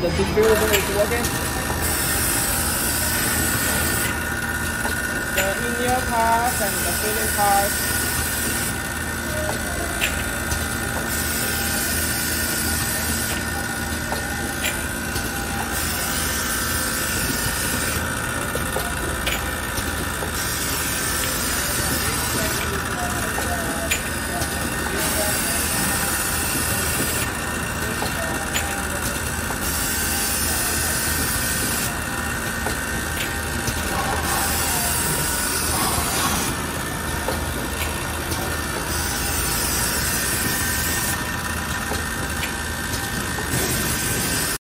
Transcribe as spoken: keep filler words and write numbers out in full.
The defibrillator is working. The in-ear parts and the feeling parts